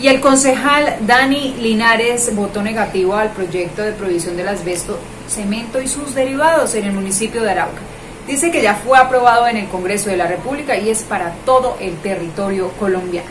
Y el concejal Dani Linares votó negativo al proyecto de prohibición del asbesto, cemento y sus derivados en el municipio de Arauca. Dice que ya fue aprobado en el Congreso de la República y es para todo el territorio colombiano.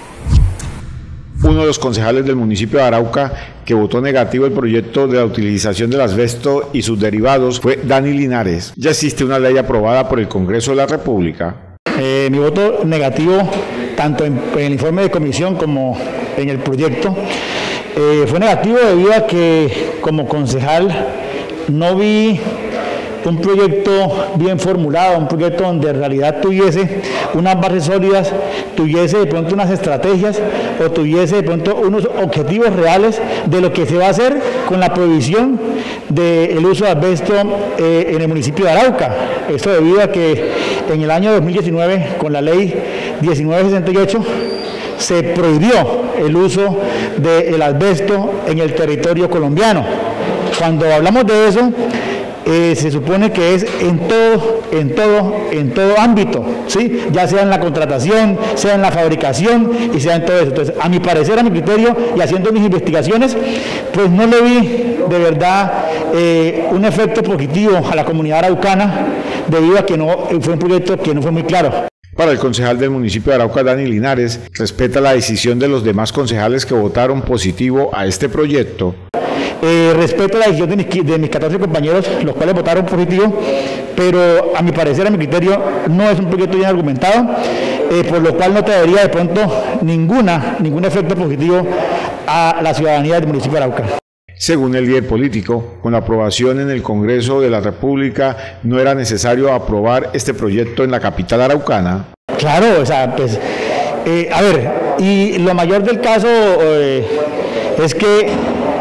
Uno de los concejales del municipio de Arauca que votó negativo el proyecto de la utilización del asbesto y sus derivados fue Dani Linares. Ya existe una ley aprobada por el Congreso de la República. Mi voto negativo, tanto en el informe de comisión como en el proyecto, fue negativo debido a que como concejal no vi un proyecto bien formulado, un proyecto donde en realidad tuviese unas bases sólidas, tuviese de pronto unas estrategias o tuviese de pronto unos objetivos reales de lo que se va a hacer con la prohibición del uso de asbesto en el municipio de Arauca. Esto debido a que en el año 2019, con la ley 1968, se prohibió el uso del asbesto en el territorio colombiano. Cuando hablamos de eso, se supone que es en todo ámbito, ¿sí? Ya sea en la contratación, sea en la fabricación y sea en todo eso. Entonces, a mi parecer, a mi criterio y haciendo mis investigaciones, pues no le vi de verdad un efecto positivo a la comunidad araucana debido a que no fue un proyecto que no fue muy claro. Para el concejal del municipio de Arauca, Dani Linares, respeta la decisión de los demás concejales que votaron positivo a este proyecto. Respeto la decisión de mis 14 compañeros, los cuales votaron positivo, pero a mi parecer, a mi criterio, no es un proyecto bien argumentado, por lo cual no traería de pronto ningún efecto positivo a la ciudadanía del municipio de Arauca. Según el líder político, con la aprobación en el Congreso de la República, no era necesario aprobar este proyecto en la capital araucana. Claro, o sea, pues, a ver, y lo mayor del caso es que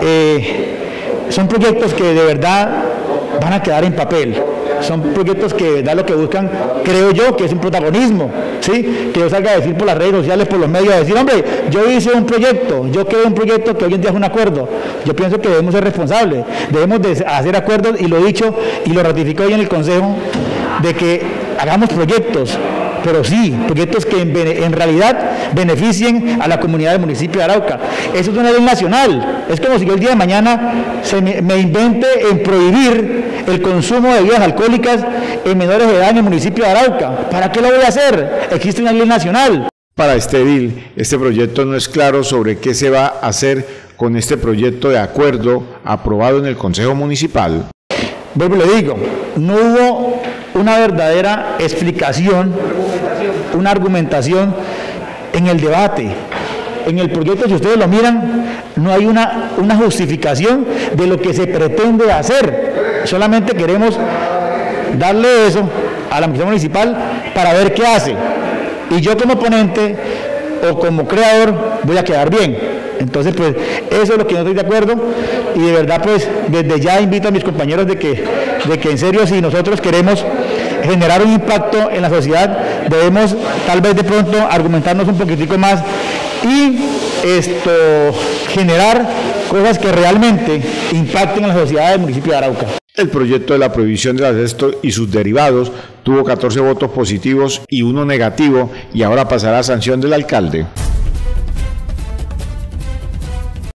son proyectos que de verdad van a quedar en papel. Son proyectos que de verdad lo que buscan, creo yo, que es un protagonismo, ¿sí? Que yo salga a decir por las redes sociales, por los medios, a decir, hombre, yo hice un proyecto, yo creé un proyecto que hoy en día es un acuerdo. Yo pienso que debemos ser responsables, debemos de hacer acuerdos, y lo he dicho y lo ratifico hoy en el Consejo, de que hagamos proyectos, pero sí, proyectos que en realidad beneficien a la comunidad del municipio de Arauca. Eso es una ley nacional. Es como si yo el día de mañana me invente en prohibir el consumo de bebidas alcohólicas en menores de edad en el municipio de Arauca. ¿Para qué lo voy a hacer? Existe una ley nacional. Para este edil, este proyecto no es claro sobre qué se va a hacer con este proyecto de acuerdo aprobado en el Consejo Municipal. Vuelvo y le digo, no hubo una verdadera explicación, una argumentación en el debate. En el proyecto, si ustedes lo miran, no hay una justificación de lo que se pretende hacer. Solamente queremos darle eso a la Administración Municipal para ver qué hace. Y yo como ponente o como creador voy a quedar bien. Entonces, pues, eso es lo que no estoy de acuerdo, y de verdad, pues, desde ya invito a mis compañeros de que en serio, si nosotros queremos generar un impacto en la sociedad, debemos tal vez de pronto argumentarnos un poquitico más y generar cosas que realmente impacten en la sociedad del municipio de Arauca. El proyecto de la prohibición del asbesto y sus derivados tuvo 14 votos positivos y 1 negativo, y ahora pasará a sanción del alcalde.